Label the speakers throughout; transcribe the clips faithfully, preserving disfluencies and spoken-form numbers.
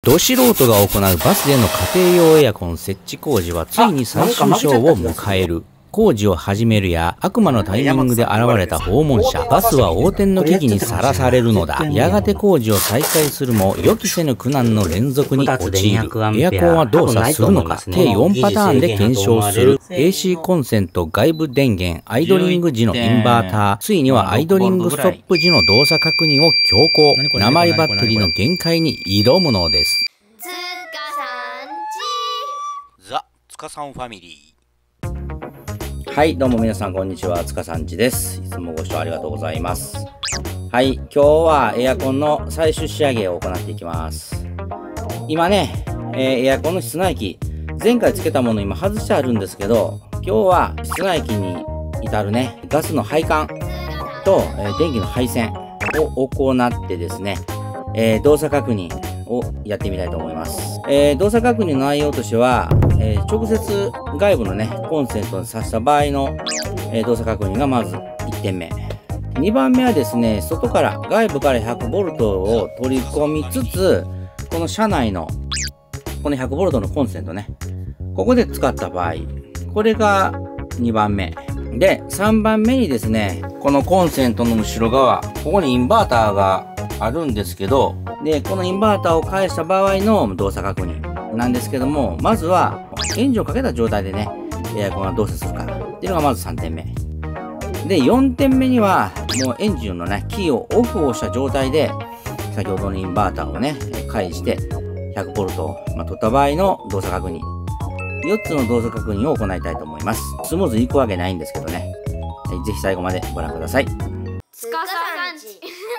Speaker 1: ど素人が行うバスでの家庭用エアコン設置工事はついに最終章を迎える。工事を始めるや悪魔のタイミングで現れた訪問者。バスは横転の危機にさらされるのだ。やがて工事を再開するも予期せぬ苦難の連続に陥る。エアコンは動作するのか。計よんパターンで検証する。エーシー コンセント、外部電源、アイドリング時のインバーター、ついにはアイドリングストップ時の動作確認を強行。鉛バッテリーの限界に挑むのです。
Speaker 2: つかさんち。
Speaker 3: ザ・つかさんファミリー。
Speaker 1: はい、どうも皆さんこんにちは、つかさんちです。いつもご視聴ありがとうございます。はい、今日はエアコンの最終仕上げを行っていきます。今ね、えー、エアコンの室内機、前回つけたもの今外してあるんですけど、今日は室内機に至るね、ガスの配管と、えー、電気の配線を行ってですね、えー、動作確認をやってみたいと思います。えー、動作確認の内容としては、えー、直接外部のね、コンセントに挿した場合の、えー、動作確認がまずいってんめ。にばんめはですね、外から、外部から ひゃくボルト を取り込みつつ、この車内の、この ひゃくボルト のコンセントね、ここで使った場合、これがにばんめ。で、さんばんめにですね、このコンセントの後ろ側、ここにインバーターがあるんですけど、で、このインバーターを返した場合の動作確認なんですけども、まずはエンジンをかけた状態でね、エアコンが動作するかっていうのがまずさんてんめ。で、よんてんめには、もうエンジンのね、キーをオフをした状態で、先ほどのインバーターをね、返して、ひゃくボルト を、まあ、取った場合の動作確認。よっつの動作確認を行いたいと思います。スムーズにいくわけないんですけどね。ぜひ最後までご覧ください。
Speaker 2: つかさんち。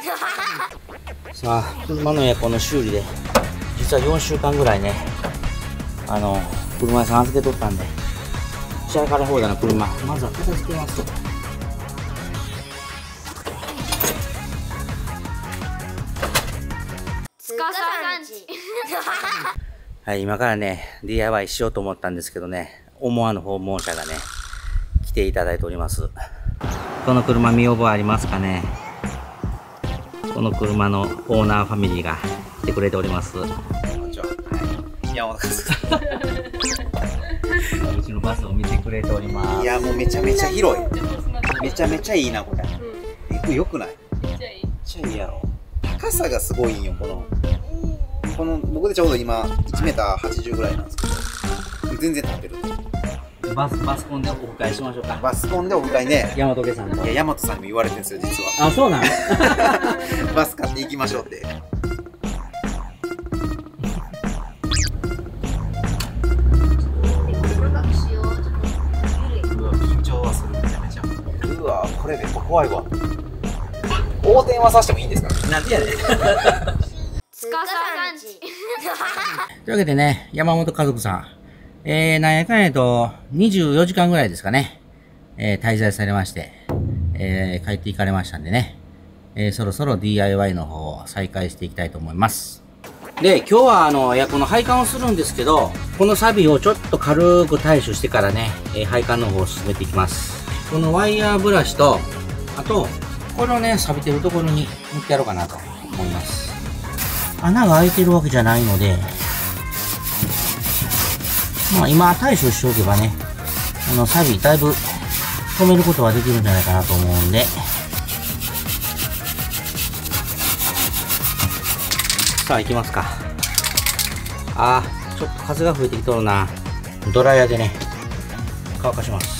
Speaker 1: さあ、車のエアコンの修理で、実はよんしゅうかんぐらいね、あの、車屋さん預けとったんで、仕上がり放題の車、まずは片付けますと。
Speaker 2: つかさんち。
Speaker 1: はい、今からね、ディーアイワイ しようと思ったんですけどね、思わぬ訪問者がね、来ていただいております。この車見覚えありますかね。この車のオーナーファミリーが来てくれております。こんにちは。
Speaker 3: いや、
Speaker 1: うちのバスを見てくれております。
Speaker 3: いや、もうめちゃめちゃ広い。めちゃめちゃいいな、これ。行くよくない？めっちゃいい。めっちゃいいやろ。高さがすごいんよ、この。この、僕でちょうど今、いちメーターはちじゅうぐらいなんですけど、全然立ってる。
Speaker 1: バス、バスコンでオフ会しましょうか。
Speaker 3: バスコンでオフ会ね。
Speaker 1: 大和家さんと。
Speaker 3: いや、大和さんにも言われてるんですよ、実は。
Speaker 1: あ、そうなの
Speaker 3: バス買って行きましょうって。緊張はする、めちゃめちゃ。うわ、これめっちゃ怖いわ。横転はさしてもいいんですか？
Speaker 1: なんでやねん。
Speaker 2: つかさんち。
Speaker 1: というわけでね、山本家族さん。えー、なんやかんやと、にじゅうよじかんぐらいですかね。えー、滞在されまして、えー、帰っていかれましたんでね。えー、そろそろ ディーアイワイ の方を再開していきたいと思います。で、今日はあの、エアコンの配管をするんですけど、このサビをちょっと軽く対処してからね、えー、配管の方を進めていきます。このワイヤーブラシと、あと、これをね、錆びてるところに塗ってやろうかなと思います。穴が開いてるわけじゃないので、まあ今対処しておけばね、あの、サビだいぶ止めることはできるんじゃないかなと思うんで。さあ行きますか。あー、ちょっと風が吹いてきとるな。ドライヤーでね、乾かします。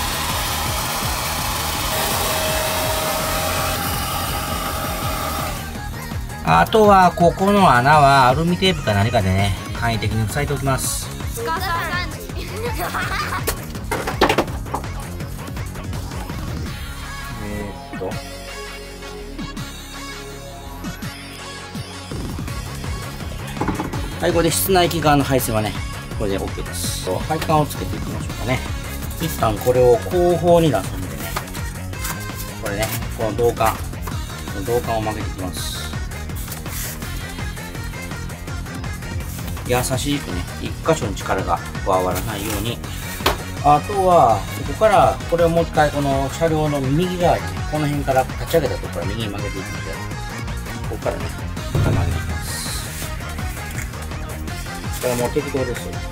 Speaker 1: あとは、ここの穴はアルミテープか何かでね、簡易的に塞いでおきます。
Speaker 2: つかさんち。
Speaker 1: えーっと。はい、これで室内機側の配線はね、これで OK です。配管をつけていきましょうかね。一旦これを後方に出すんでね。これね、この導管。導管を曲げていきます。優しくね、一箇所に力が加わらないように。あとは、ここから、これをもう一回、この車両の右側にね、この辺から立ち上げたところから右に曲げていくので、ここからね、曲げていきます。 これもう適当ですよ。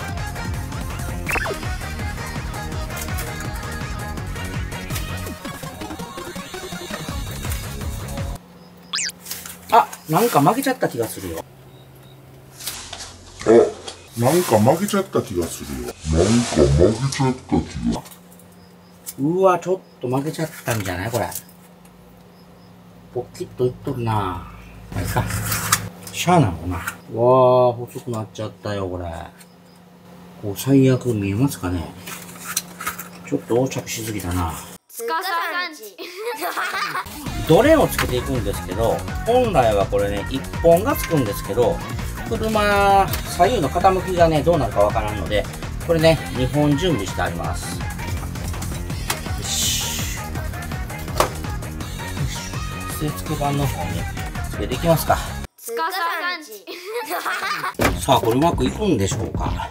Speaker 1: あ、なんか負けちゃった気がするよ。
Speaker 4: あ、なんか負けちゃった気がするよ。なんか負けちゃった気が。
Speaker 1: うわ、ちょっと負けちゃったんじゃないこれ。ポキッといっとるな。あれか。しゃあなのかな。うわー、細くなっちゃったよ、これ。こう、最悪見えますかね。ちょっと横着しすぎたな。
Speaker 2: つかさんち
Speaker 1: どれをつけていくんですけど、本来はこれね、一本がつくんですけど、車、左右の傾きがね、どうなるかわからんので、これね、にほん準備してあります。よし。よし。接付板の方につけていきますか。
Speaker 2: つかさんち
Speaker 1: さあ、これうまくいくんでしょうか。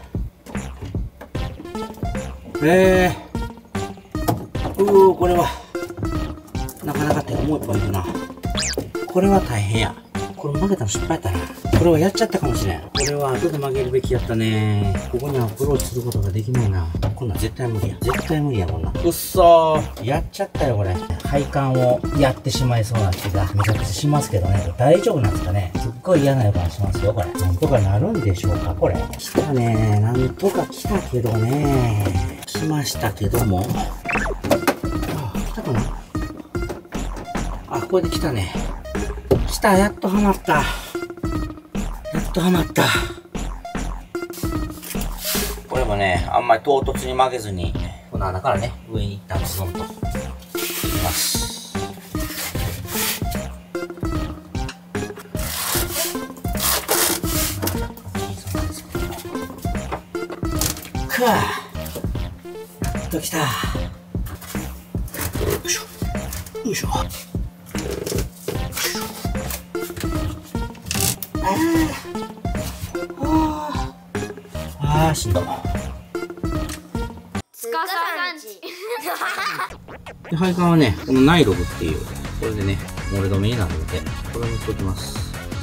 Speaker 1: えー。うー、これは、なかなか手がもう一本いくな。これは大変や。これ曲げたの失敗やったな。これはやっちゃったかもしれん。これは後で曲げるべきやったね。ここにアプローチすることができないな。こんなん絶対無理や。絶対無理やもんな。くっそー。やっちゃったよ、これ。配管をやってしまいそうな気がめちゃくちゃしますけどね。大丈夫なんですかね。すっごい嫌な予感しますよ、これ。なんとかなるんでしょうか、これ。来たね。なんとか来たけどね。来ましたけども。あ、来たかな。あ、これで来たね。来た、やっとはまった。やっとはまった。これもね、あんまり唐突に曲げずに、この穴からね、上に一旦ズドンと、いきます。くわやっと来た。よいしょ。よいしょ。ああ、しんどい。
Speaker 2: つかさんち
Speaker 1: で、配管はね、このナイロブっていう、これでね、漏れ止めになるので、これを塗っておきます。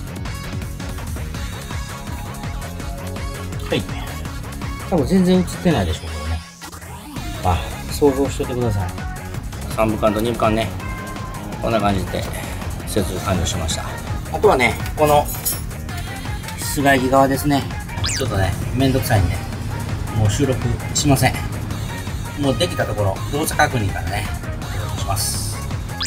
Speaker 1: はい。多分全然映ってないでしょうけどね。あ、想像しといてください。さんぶかんとにぶかんね、こんな感じで接続完了しました。あとはね、この室外機側ですね。ちょっとね、めんどくさいんで、もう収録しません。もうできたところ、動作確認からね、します。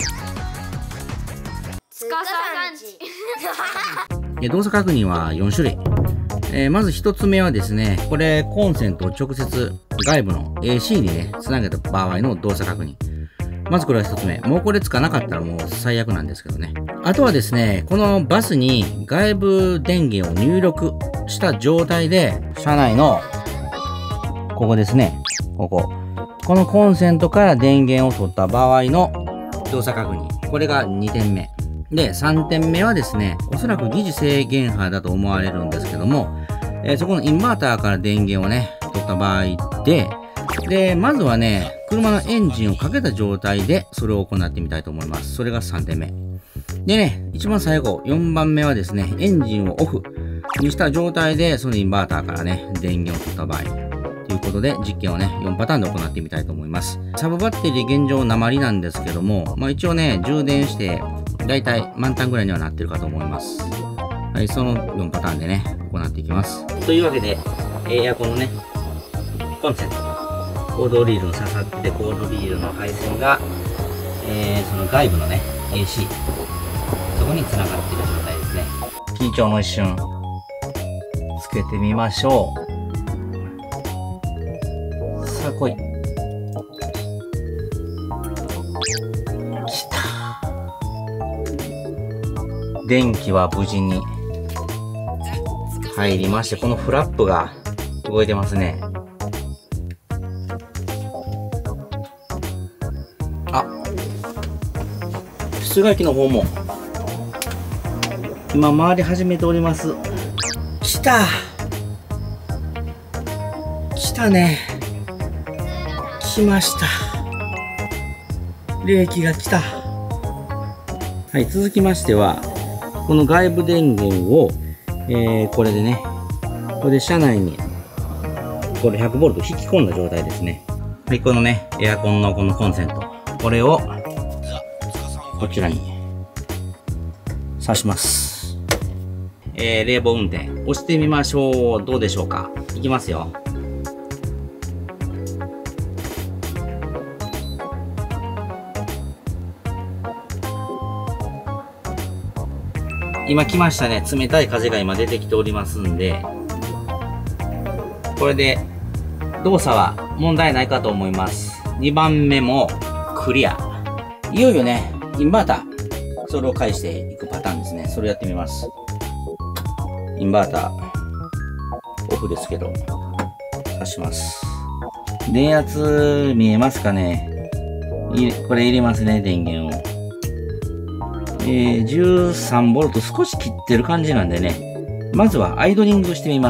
Speaker 2: つかさんち
Speaker 1: で動作確認はよんしゅるい。えー、まずひとつめはですね、これコンセントを直接外部の エーシー にね、つなげた場合の動作確認。まずこれはひとつめ。もうこれつかなかったらもう最悪なんですけどね。あとはですね、このバスに外部電源を入力した状態で、車内の、ここですね、ここ。このコンセントから電源を取った場合の動作確認。これがにてんめ。で、さんてんめはですね、おそらく疑似制限波だと思われるんですけども、えー、そこのインバーターから電源をね、取った場合で、で、まずはね、車のエンジンをかけた状態でそれを行ってみたいと思います。それがさんてんめ。でね、一番最後、よんばんめはですね、エンジンをオフにした状態で、そのインバーターからね、電源を取った場合。ということで、実験をね、よんパターンで行ってみたいと思います。サブバッテリー現状鉛なんですけども、まあ一応ね、充電して、だいたい満タンぐらいにはなってるかと思います。はい、そのよんパターンでね、行っていきます。というわけで、エアコンのね、コンセント、コードリールに刺さってて、コードリールの配線が、えー、その外部のね、エーシー、そこに繋がっている状態ですね。緊張の一瞬、つけてみましょう。さあ来い。来た。電気は無事に入りまして、このフラップが動いてますね。あ、室外機の方も今回り始めております。来た来たね。来ました。冷気が来た。はい、続きましては、この外部電源を、えー、これでね、 これで車内にこれひゃくボルト引き込んだ状態ですね。はい、このねエアコンのこのコンセント、これをこちらに挿します。えー、冷房運転押してみましょう。どうでしょうか。いきますよ。今来ましたね。冷たい風が今出てきておりますんで、これで動作は問題ないかと思います。にばんめもクリア。いよいよね、インバーター、それを返していくパターンですね。それやってみます。インバーター、オフですけど、挿します。電圧見えますかね。いこれ入れますね、電源を。えー、じゅうさんボルト少し切ってる感じなんでね、まずはアイドリングしてみます。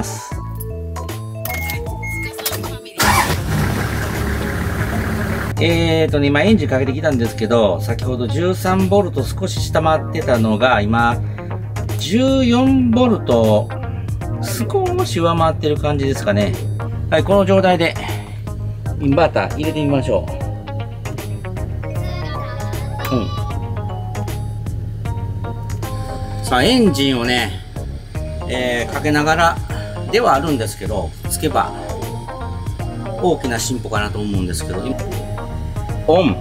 Speaker 1: えーとね、今エンジンかけてきたんですけど、先ほどじゅうさんボルト少し下回ってたのが、今、じゅうよんボルト少し上回ってる感じですかね。はい、この状態で、インバーター入れてみましょう。うん。さあ、エンジンをね、えー、かけながらではあるんですけど、つけば大きな進歩かなと思うんですけど、オン。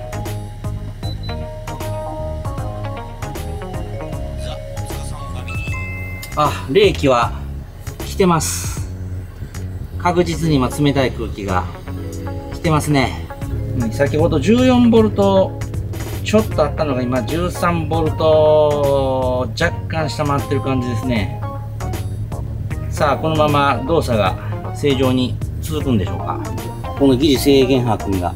Speaker 1: あ、冷気は来てます。確実に今冷たい空気が来てますね。先ほどじゅうよんボルトちょっとあったのが今じゅうさんボルト若干下回ってる感じですね。さあ、このまま動作が正常に続くんでしょうか。この疑似制限波君が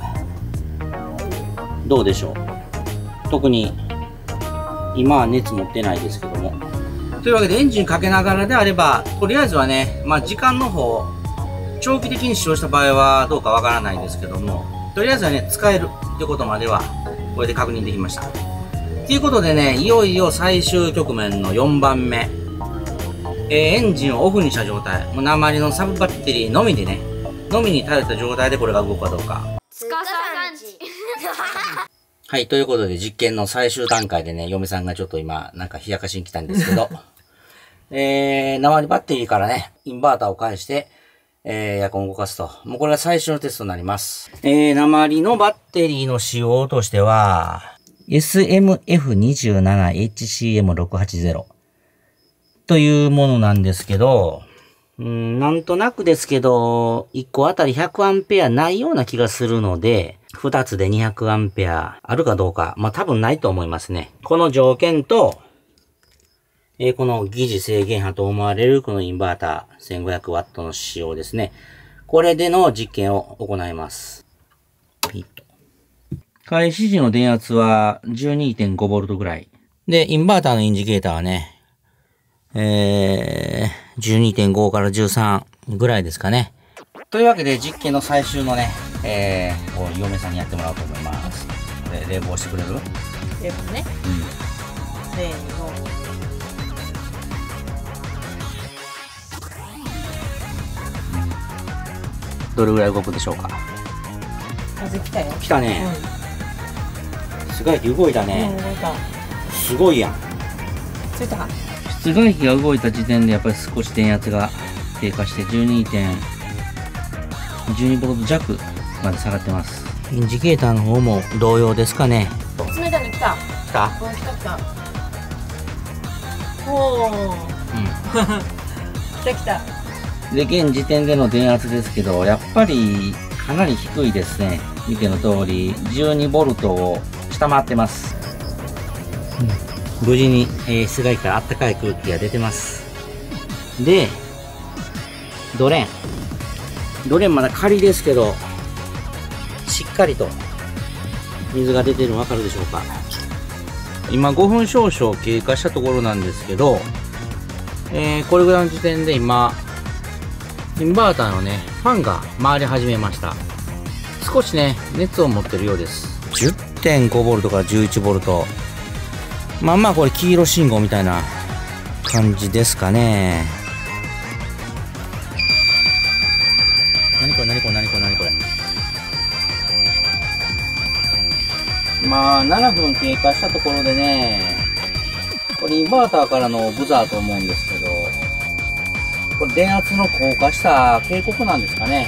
Speaker 1: どうでしょう。特に今は熱持ってないですけども。というわけでエンジンかけながらであれば、とりあえずはね、まあ時間の方、長期的に使用した場合はどうかわからないですけども、とりあえずはね、使えるってことまでは、これで確認できました。ということでね、いよいよ最終局面のよんばんめ。えー、エンジンをオフにした状態。もう鉛のサブバッテリーのみでね、のみに頼った状態でこれが動くかどうか。
Speaker 2: つかさんち。
Speaker 1: はい、ということで実験の最終段階でね、嫁さんがちょっと今、なんか冷やかしに来たんですけど、えー、鉛バッテリーからね、インバーターを返して、えー、エアコンを動かすと。もうこれが最終のテストになります。えー、鉛のバッテリーの仕様としては、エスエムエフにじゅうななエイチシーエムろくはちゼロ というものなんですけど、うん、なんとなくですけど、いっこあたりひゃくアンペアないような気がするので、ふたつでにひゃくアンペアあるかどうか、まあ多分ないと思いますね。この条件と、えー、この疑似制限波と思われるこのインバーター せんごひゃくワット の仕様ですね。これでの実験を行います。ピッと。開始時の電圧は じゅうにてんごボルト ぐらい。で、インバーターのインジケーターはね、えー、じゅうにてんご からじゅうさんぐらいですかね。というわけで実験の最終のね、えー、こう嫁さんにやってもらおうと思います。これ冷房してくれる？
Speaker 5: 冷房ね。
Speaker 1: うん。
Speaker 5: せーの。
Speaker 1: どれぐらい動くでしょうか。
Speaker 5: 風来たよ。
Speaker 1: 来たね。
Speaker 5: うん。
Speaker 1: 室外機動いたね。
Speaker 5: うん、動いた。
Speaker 1: すごいやん。
Speaker 5: ついた。
Speaker 1: 室外機が動いた時点でやっぱり少し電圧が低下してじゅうにてんじゅうにボルト弱まで下がってます。インジケーターの方も同様ですかね。
Speaker 5: 冷たいの来た。
Speaker 1: 来た？
Speaker 5: うん、来た来た。おー。
Speaker 1: うん。
Speaker 5: 来た来た。
Speaker 1: で、現時点での電圧ですけど、やっぱりかなり低いですね。見ての通り、じゅうにボルトを下回ってます。うん、無事に、えー、室外機から暖かい空気が出てます。で、ドレン。ドレンまだ仮ですけど、しっかりと水が出てるのわかるでしょうか。今ごふん少々経過したところなんですけど、えー、これぐらいの時点で今、インバーターのね、ファンが回り始めました。少しね、熱を持ってるようです。じゅってんごボルトからじゅういちボルト。まあまあこれ黄色信号みたいな感じですかね。 今、ななふん経過したところでね、これインバーターからのブザーと思うんですけど、これ電圧の高下した警告なんですかね。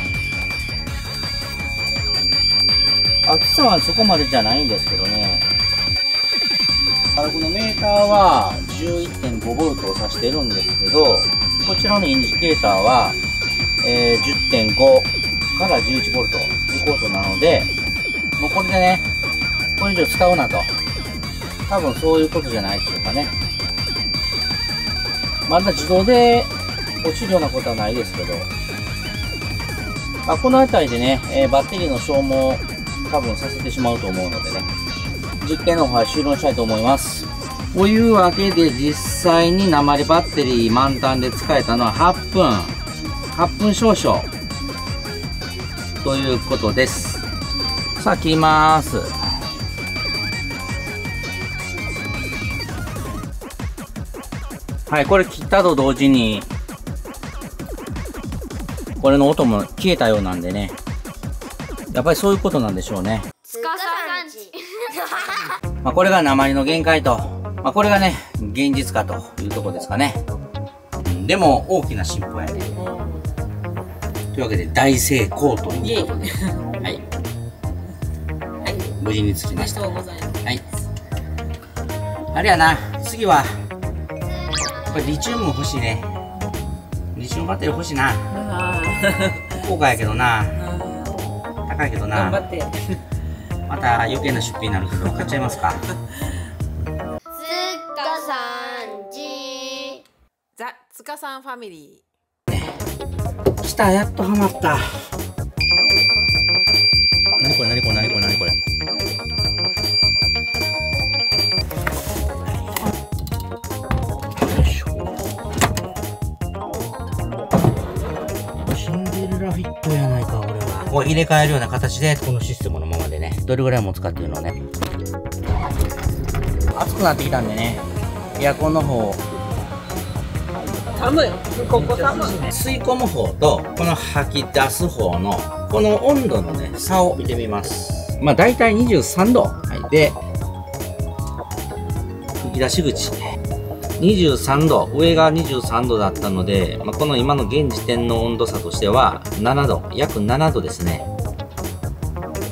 Speaker 1: 暑さはそこまでじゃないんですけどね。このメーターは じゅういってんごボルト を指してるんですけど、こちらのインジケーターは、えー、じゅってんごからじゅういちボルトということなので、もうこれでね、これ以上使うなと。多分そういうことじゃないでしょうかね。まだ自動で落ちるようなことはないですけど、まあ、この辺りでね、えー、バッテリーの消耗多分させてしまうと思うのでね、実験の方は終了したいと思います。というわけで実際に鉛バッテリー満タンで使えたのははっぷん。はっぷん少々。ということです。さあ切りまーす。はい、これ切ったと同時に、これの音も消えたようなんでね。やっぱりそういうことなんでしょうね。
Speaker 2: つかさんち。
Speaker 1: まあこれが鉛の限界と、まあこれがね、現実かというところですかね。でも大きな進歩やね。というわけで大成功ということで。はい。はい。無事につきました。はい。あれやな、次は、これリチウム欲しいね。リチウムバッテリー欲しいな。高価やけどな。高いけどな。
Speaker 5: 頑張って。
Speaker 1: また余計な出費になるけど、買っちゃいますか。
Speaker 2: つかさんち。
Speaker 5: ザ・つかさんファミリ
Speaker 1: ー。来た、やっとハマった。なにこれ、なにこれ、なにこれ、なにこれ。よいしょ。シンデレラフィットやないか、これは。こう入れ替えるような形で、このシステムのままでね、どれぐらい持つかっていうのをね。暑くなってきたんでね、エアコンの方、
Speaker 5: 寒い。ここ寒い。
Speaker 1: 吸い込む方とこの吐き出す方のこの温度のね差を見てみます。まあ大体にじゅうさんど、はい、で吹き出し口にじゅうさんど、上がにじゅうさんどだったので、まあ、この今の現時点の温度差としてはななど、約ななどですね。